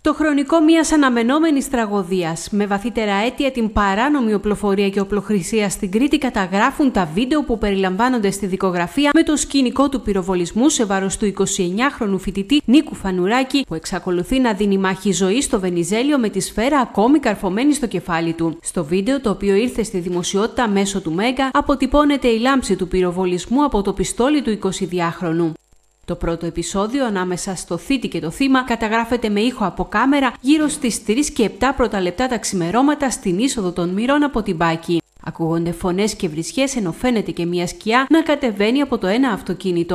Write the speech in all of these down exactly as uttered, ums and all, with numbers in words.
Το χρονικό μιας αναμενόμενης τραγωδίας, με βαθύτερα αίτια την παράνομη οπλοφορία και οπλοχρησία στην Κρήτη, καταγράφουν τα βίντεο που περιλαμβάνονται στη δικογραφία με το σκηνικό του πυροβολισμού σε βάρος του εικοσιεννιάχρονου φοιτητή Νίκου Φανουράκη, που εξακολουθεί να δίνει μάχη ζωής στο Βενιζέλιο με τη σφαίρα ακόμη καρφωμένη στο κεφάλι του. Στο βίντεο, το οποίο ήρθε στη δημοσιότητα μέσω του Μέγκα, αποτυπώνεται η λάμψη του πυροβολισμού από το πιστόλι του εικοσιδυάχρονου. Το πρώτο επεισόδιο ανάμεσα στο θήτη και το θύμα καταγράφεται με ήχο από κάμερα γύρω στις τρεις και επτά πρώτα λεπτά τα ξημερώματα στην είσοδο των Μυρών από την Πάκη. Ακούγονται φωνές και βρισιές, ενώ φαίνεται και μια σκιά να κατεβαίνει από το ένα αυτοκίνητο.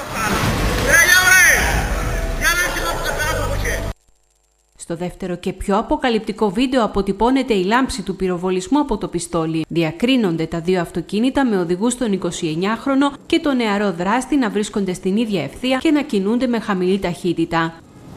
Στο δεύτερο και πιο αποκαλυπτικό βίντεο αποτυπώνεται η λάμψη του πυροβολισμού από το πιστόλι. Διακρίνονται τα δύο αυτοκίνητα με οδηγούς τον εικοσιεννιάχρονο και τον νεαρό δράστη να βρίσκονται στην ίδια ευθεία και να κινούνται με χαμηλή ταχύτητα.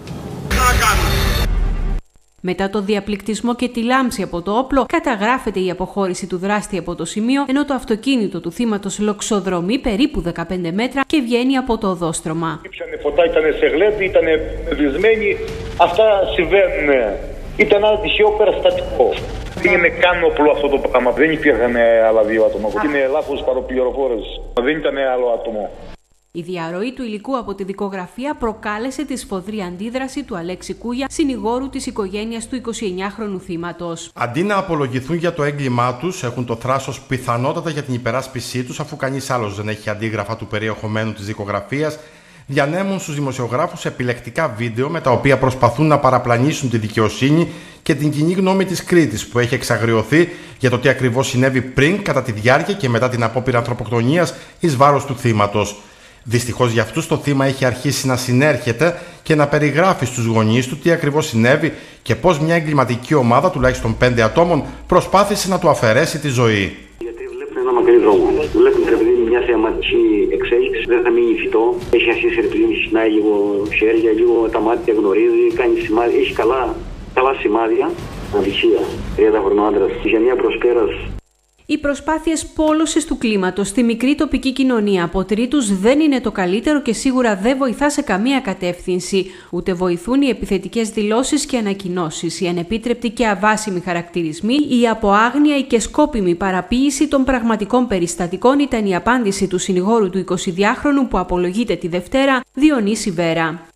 Μετά το διαπληκτισμό και τη λάμψη από το όπλο, καταγράφεται η αποχώρηση του δράστη από το σημείο, ενώ το αυτοκίνητο του θύματος λοξοδρομεί περίπου δεκαπέντε μέτρα και βγαίνει από το οδόστρωμα. Ήψανε φωτά, ήταν σε γλέπη, ήταν βυσμένοι. Αυτά συμβαίνουν. Ήταν ένα τυχαίο περιστατικό. Δεν είναι καν όπλο αυτό το πράγμα. Δεν υπήρχαν άλλα δύο άτομα. Είναι λάθος παροπληροφόρηση. Δεν ήταν άλλο άτομο. Η διαρροή του υλικού από τη δικογραφία προκάλεσε τη σφοδρή αντίδραση του Αλέξη Κούγια, συνηγόρου της οικογένειας του εικοσιεννιάχρονου θύματος. Αντί να απολογηθούν για το έγκλημά τους, έχουν το θράσος πιθανότατα για την υπεράσπισή τους, αφού κανείς άλλος δεν έχει αντίγραφα του περιεχομένου της δικογραφίας, διανέμουν στους δημοσιογράφους επιλεκτικά βίντεο με τα οποία προσπαθούν να παραπλανήσουν τη δικαιοσύνη και την κοινή γνώμη της Κρήτης, που έχει εξαγριωθεί για το τι ακριβώς συνέβη πριν, κατά τη διάρκεια και μετά την απόπειρα ανθρωποκτονίας εις βάρος του θύματος. Δυστυχώς για αυτούς το θύμα έχει αρχίσει να συνέρχεται και να περιγράφει στους γονείς του τι ακριβώς συνέβη και πώς μια εγκληματική ομάδα τουλάχιστον πέντε ατόμων προσπάθησε να του αφαιρέσει τη ζωή. Γιατί βλέπουν ένα μακρύ δρόμο. Βλέπουν ότι είναι μια θεαματική εξέλιξη, δεν θα μείνει φυτό. Έχει αρχίσει να συνάει λίγο χέρια, λίγο τα μάτια γνωρίζει, κάνει σημάδια. Έχει καλά, καλά σημάδια. Αδικία. τριάντα χρονών άντρας για μια προσπέραση. Οι προσπάθειες πόλωσης του κλίματος στη μικρή τοπική κοινωνία από τρίτους δεν είναι το καλύτερο και σίγουρα δεν βοηθά σε καμία κατεύθυνση. Ούτε βοηθούν οι επιθετικές δηλώσεις και ανακοινώσεις, οι ανεπίτρεπτοι και αβάσιμοι χαρακτηρισμοί, η από άγνοια ή και σκόπιμη παραποίηση των πραγματικών περιστατικών, ήταν η απάντηση του συνηγόρου του εικοσιδυάχρονου που απολογείται τη Δευτέρα, Διονύση Βέρα.